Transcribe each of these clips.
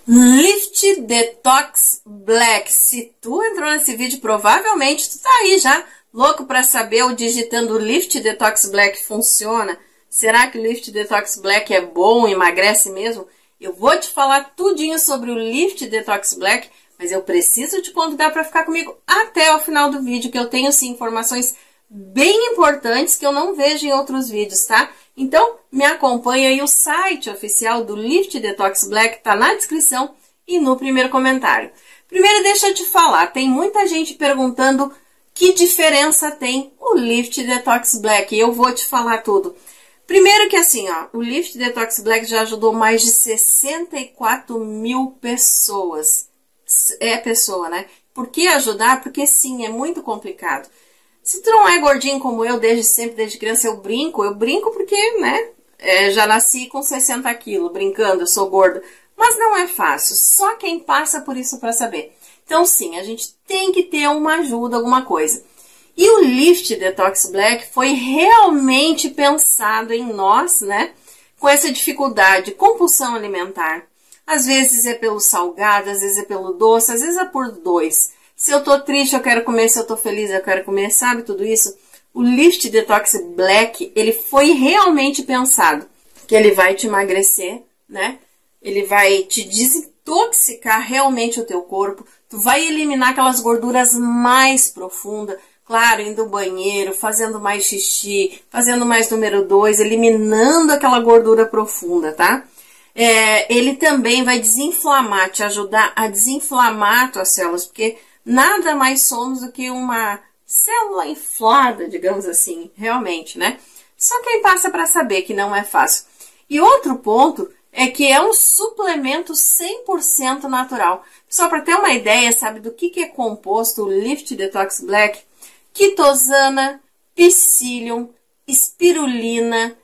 Lift Detox Black. Se tu entrou nesse vídeo, provavelmente tu tá aí já louco para saber ou digitando Lift Detox Black funciona. Será que o Lift Detox Black é bom, emagrece mesmo? Eu vou te falar tudinho sobre o Lift Detox Black, mas eu preciso te convidar para ficar comigo até o final do vídeo, que eu tenho sim informações bem importantes que eu não vejo em outros vídeos, tá? Então, me acompanha aí, o site oficial do Lift Detox Black tá na descrição e no primeiro comentário. Primeiro, deixa eu te falar, tem muita gente perguntando que diferença tem o Lift Detox Black, e eu vou te falar tudo. Primeiro que assim, ó, o Lift Detox Black já ajudou mais de 64 mil pessoas. É pessoa, né? Por que ajudar? Porque sim, é muito complicado. Se tu não é gordinho como eu, desde sempre, desde criança, eu brinco porque, né, já nasci com 60 quilos, brincando, eu sou gorda. Mas não é fácil, só quem passa por isso para saber. Então sim, a gente tem que ter uma ajuda, alguma coisa. E o Lift Detox Black foi realmente pensado em nós, né, com essa dificuldade, compulsão alimentar. Às vezes é pelo salgado, às vezes é pelo doce, às vezes é por dois. Se eu tô triste, eu quero comer. Se eu tô feliz, eu quero comer. Sabe tudo isso? O Lift Detox Black, ele foi realmente pensado que ele vai te emagrecer, né? Ele vai te desintoxicar realmente o teu corpo. Tu vai eliminar aquelas gorduras mais profundas. Claro, indo ao banheiro, fazendo mais xixi, fazendo mais número 2, eliminando aquela gordura profunda, tá? Ele também vai desinflamar, te ajudar a desinflamar tuas células, porque nada mais somos do que uma célula inflada, digamos assim, realmente, né? Só quem passa para saber que não é fácil. E outro ponto é que é um suplemento 100% natural. Só para ter uma ideia, sabe, do que é composto o Lift Detox Black? Quitosana, psyllium, espirulina,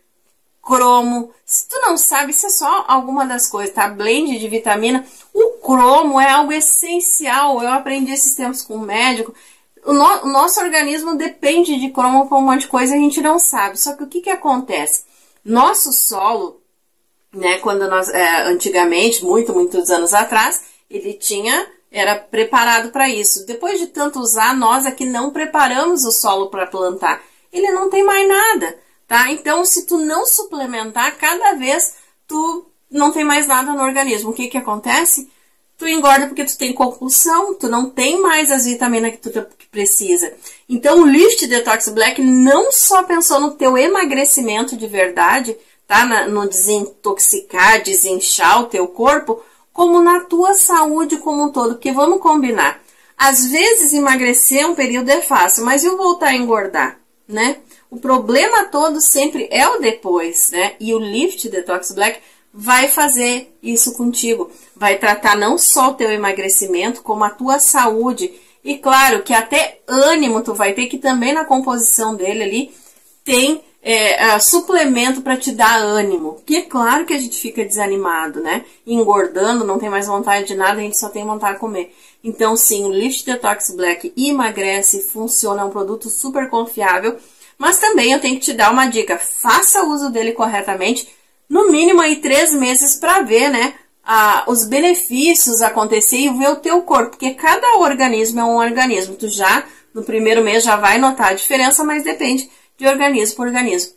cromo. Se tu não sabe, isso é só alguma das coisas, tá? Blend de vitamina. O cromo é algo essencial. Eu aprendi esses tempos com um médico. O nosso organismo depende de cromo para um monte de coisa e a gente não sabe. Só que o que acontece? Nosso solo, né, quando nós, antigamente, muitos anos atrás, ele era preparado para isso. Depois de tanto usar, nós aqui não preparamos o solo para plantar. Ele não tem mais nada, tá? Então, se tu não suplementar, cada vez tu não tem mais nada no organismo. O que acontece? Tu engorda porque tu tem compulsão, tu não tem mais as vitaminas que tu precisa. Então, o Lift Detox Black não só pensou no teu emagrecimento de verdade, tá? No desintoxicar, desinchar o teu corpo, como na tua saúde como um todo, porque vamos combinar. Às vezes emagrecer um período é fácil, mas eu voltar a engordar, né? O problema todo sempre é o depois, né? E o Lift Detox Black vai fazer isso contigo. Vai tratar não só o teu emagrecimento, como a tua saúde. E claro que até ânimo tu vai ter, que também na composição dele ali tem suplemento para te dar ânimo. Porque é claro que a gente fica desanimado, né? Engordando, não tem mais vontade de nada, a gente só tem vontade de comer. Então sim, o Lift Detox Black emagrece, funciona, é um produto super confiável. Mas também eu tenho que te dar uma dica, faça uso dele corretamente, no mínimo aí 3 meses para ver, né, os benefícios acontecer e ver o teu corpo, porque cada organismo é um organismo. Tu já, no primeiro mês, já vai notar a diferença, mas depende de organismo por organismo.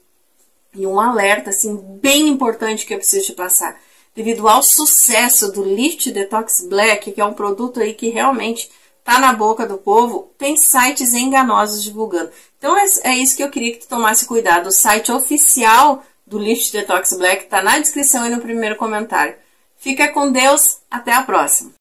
E um alerta, assim, bem importante que eu preciso te passar. Devido ao sucesso do Lift Detox Black, que é um produto aí que realmente tá na boca do povo, tem sites enganosos divulgando. Então é isso que eu queria que tu tomasse cuidado. O site oficial do Lift Detox Black tá na descrição e no primeiro comentário. Fica com Deus, até a próxima!